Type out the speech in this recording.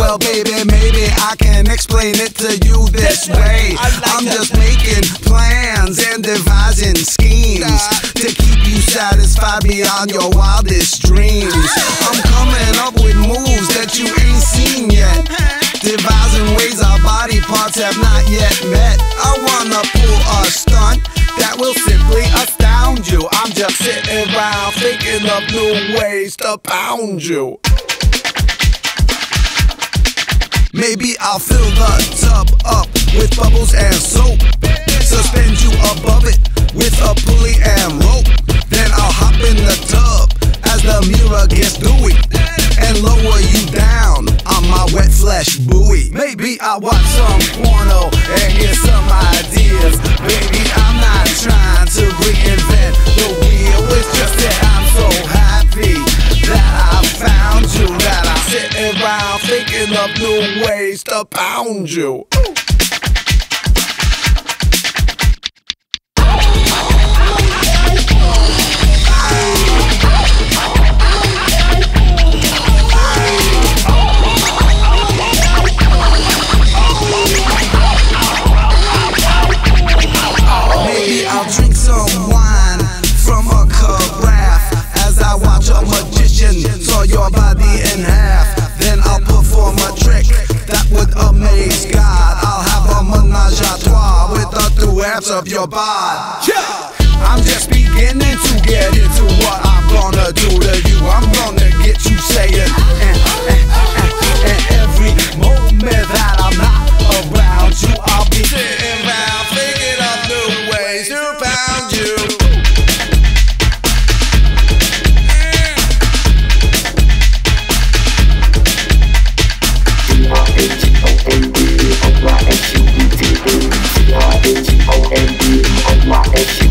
Well, baby, maybe I can explain it to you this way. I'm just making plans and devising schemes to keep you satisfied beyond your wildest dreams. I'm coming up with moves that you ain't seen yet, devising ways our body parts have not yet met. I wanna pull a stunt that will simply astound you. I'm just sitting around thinking of new ways to pound you. Maybe I'll fill the tub up with bubbles and soap, suspend you above it with a pulley and rope. Then I'll hop in the tub as the mirror gets dewy and lower you down on my wet flesh buoy. Maybe I'll watch some porno and get some ideas. Baby, I'm not trying to reinvent the wheel. It's just that I'm so happy that I found you, that I'm sitting around thinking of new ways to pound you. I'll drink some wine from a carafe as I watch a magician saw your body in half. Then I'll perform a trick that would amaze God. I'll have a menage a trois with the two halves of your body. I'm just beginning to get into what I'm gonna do to you. I'm gonna get you saying and every moment that I'm not around you, I'll be sitting around thinking of new ways to pound you. C-R-A-G-O-N-D-O-Y-S-U-B-T-E C-R-A-G-O-N-D-O-Y-S-U